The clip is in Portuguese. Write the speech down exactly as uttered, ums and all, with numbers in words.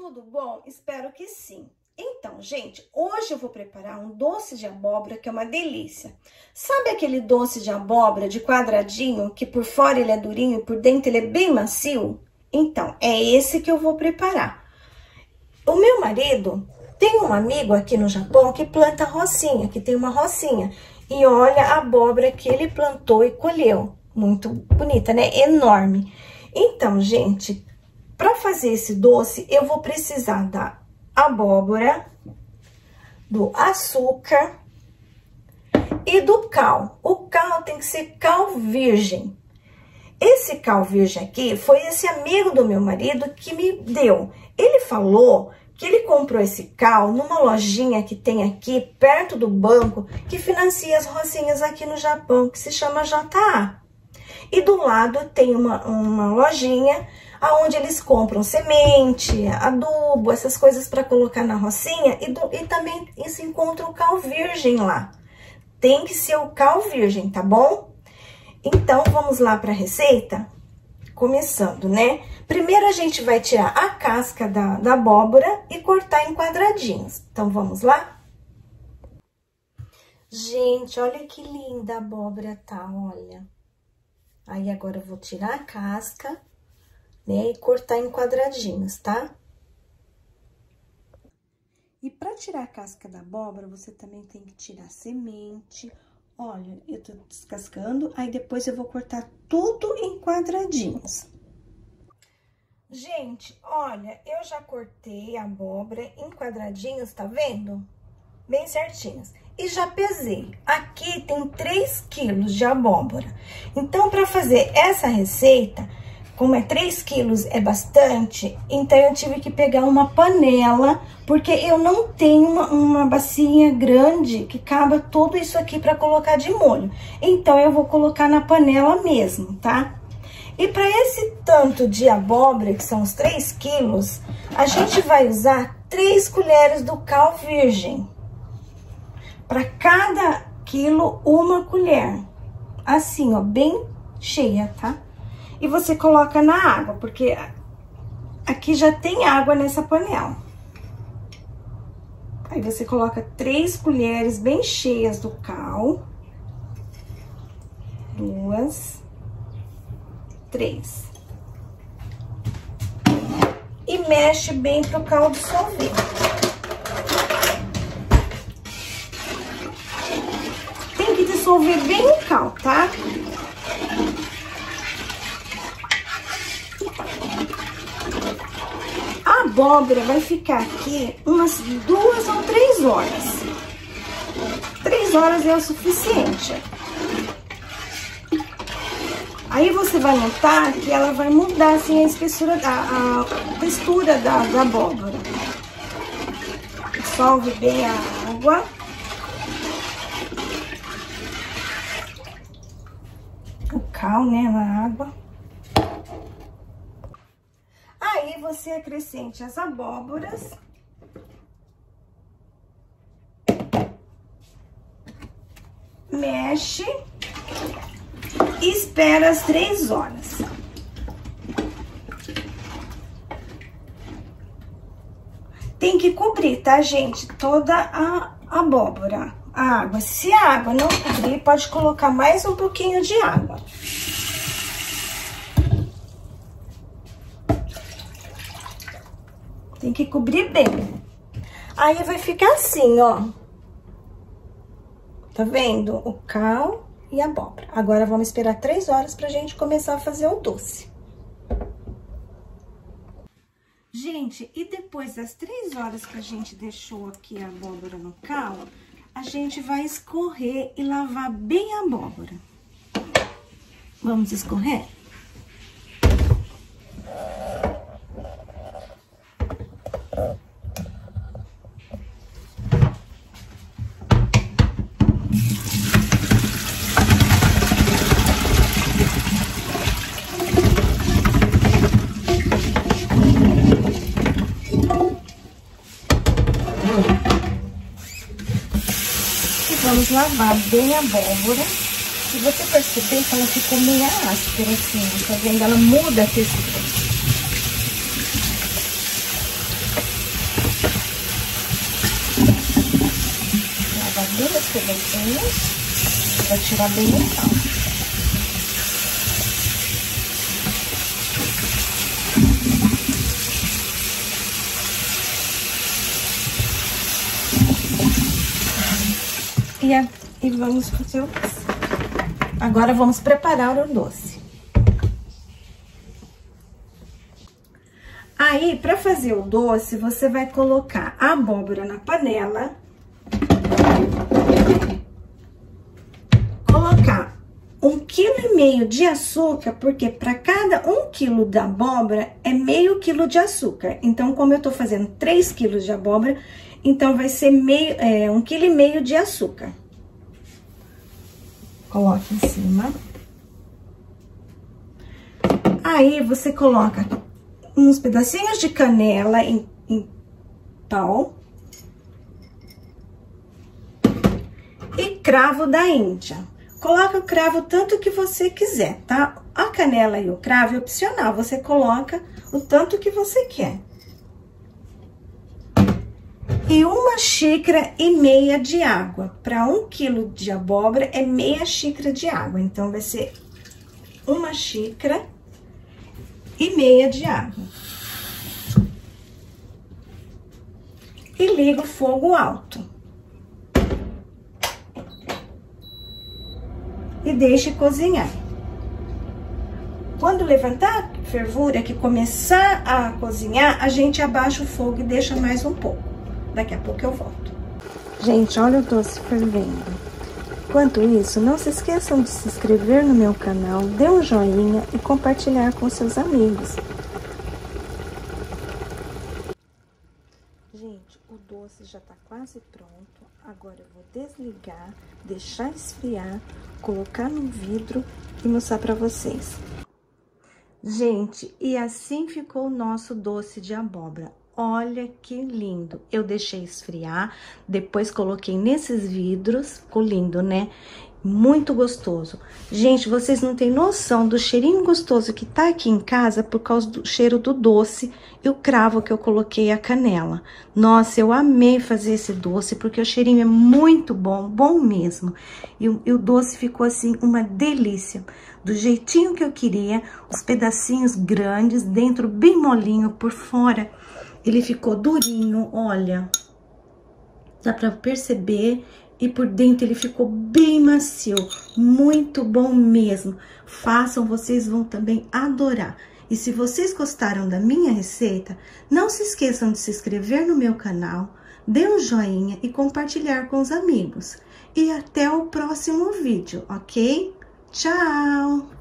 tudo bom? Espero que sim. Então, gente, hoje eu vou preparar um doce de abóbora que é uma delícia. Sabe aquele doce de abóbora de quadradinho, que por fora ele é durinho e por dentro ele é bem macio? Então, é esse que eu vou preparar. O meu marido tem um amigo aqui no Japão que planta rocinha, que tem uma rocinha. E olha a abóbora que ele plantou e colheu. Muito bonita, né? Enorme. Então, gente, para fazer esse doce, eu vou precisar da abóbora, do açúcar e do cal. O cal tem que ser cal virgem. Esse cal virgem aqui foi esse amigo do meu marido que me deu. Ele falou que ele comprou esse cal numa lojinha que tem aqui perto do banco que financia as rocinhas aqui no Japão, que se chama J A. E do lado tem uma, uma lojinha aonde eles compram semente, adubo, essas coisas para colocar na rocinha, e, do, e também se encontra o cal virgem lá. Tem que ser o cal virgem, tá bom? Então, vamos lá para a receita? Começando, né? Primeiro a gente vai tirar a casca da, da abóbora e cortar em quadradinhos. Então, vamos lá? Gente, olha que linda a abóbora tá, olha. Aí, agora eu vou tirar a casca, né, e cortar em quadradinhos, tá? E para tirar a casca da abóbora, você também tem que tirar a semente. Olha, eu tô descascando, aí depois eu vou cortar tudo em quadradinhos. Gente, olha, eu já cortei a abóbora em quadradinhos, tá vendo? Bem certinhos. E já pesei. Aqui tem três quilos de abóbora. Então, para fazer essa receita, como é três quilos é bastante, então eu tive que pegar uma panela, porque eu não tenho uma, uma bacia grande que caba tudo isso aqui para colocar de molho. Então, eu vou colocar na panela mesmo, tá? E para esse tanto de abóbora, que são os três quilos, a gente vai usar três colheres do cal virgem. Para cada quilo, uma colher. Assim, ó, bem cheia, tá? E você coloca na água, porque aqui já tem água nessa panela. Aí, você coloca três colheres bem cheias do cal. Duas. Três. E mexe bem pro cal dissolver. Tem que dissolver bem o cal, tá? A abóbora vai ficar aqui umas duas ou três horas. Três horas é o suficiente. Aí, você vai notar que ela vai mudar, assim, a espessura, a, a textura da, da abóbora. Dissolve bem a água. O cal, né, na água. Aí, você acrescente as abóboras. Mexe. E espera as três horas. Tem que cobrir, tá, gente? Toda a abóbora, a água. Se a água não cobrir, pode colocar mais um pouquinho de água. Tem que cobrir bem. Aí, vai ficar assim, ó. Tá vendo? O cal e a abóbora. Agora, vamos esperar três horas pra gente começar a fazer o doce. Gente, e depois das três horas que a gente deixou aqui a abóbora no cal, a gente vai escorrer e lavar bem a abóbora. Vamos escorrer? Vamos lavar bem a abóbora. Se você perceber que ela ficou meio áspera assim, tá vendo? Ela muda a textura. bem os pedacinhos, pra tirar bem o sal. E, a, e vamos fazer o doce. Agora vamos preparar o doce. Aí, para fazer o doce, você vai colocar a abóbora na panela. Colocar um quilo e meio de açúcar, porque para cada um quilo da abóbora é meio quilo de açúcar. Então, como eu tô fazendo três quilos de abóbora, então vai ser meio, é, um quilo e meio de açúcar. Coloque em cima. Aí, você coloca uns pedacinhos de canela em, em pau. E cravo da Índia. Coloca o cravo tanto que você quiser, tá? A canela e o cravo é opcional, você coloca o tanto que você quer. E uma xícara e meia de água. Para um quilo de abóbora é meia xícara de água. Então, vai ser uma xícara e meia de água. E liga o fogo alto. E deixe cozinhar. Quando levantar a fervura, que começar a cozinhar, a gente abaixa o fogo e deixa mais um pouco. Daqui a pouco eu volto. Gente, olha o doce fervendo. Enquanto isso, não se esqueçam de se inscrever no meu canal, dê um joinha e compartilhar com seus amigos. Gente, o doce já tá quase pronto. Agora eu vou desligar, deixar esfriar, colocar no vidro e mostrar pra vocês. Gente, e assim ficou o nosso doce de abóbora. Olha que lindo. Eu deixei esfriar, depois coloquei nesses vidros. Ficou lindo, né? Muito gostoso. Gente, vocês não têm noção do cheirinho gostoso que tá aqui em casa por causa do cheiro do doce e o cravo que eu coloquei a canela. Nossa, eu amei fazer esse doce porque o cheirinho é muito bom, bom mesmo. E o, e o doce ficou assim uma delícia. Do jeitinho que eu queria, os pedacinhos grandes, dentro bem molinho, por fora ele ficou durinho, olha. Dá pra perceber. E por dentro ele ficou bem macio, muito bom mesmo. Façam, vocês vão também adorar. E se vocês gostaram da minha receita, não se esqueçam de se inscrever no meu canal, dê um joinha e compartilhar com os amigos. E até o próximo vídeo, ok? Tchau!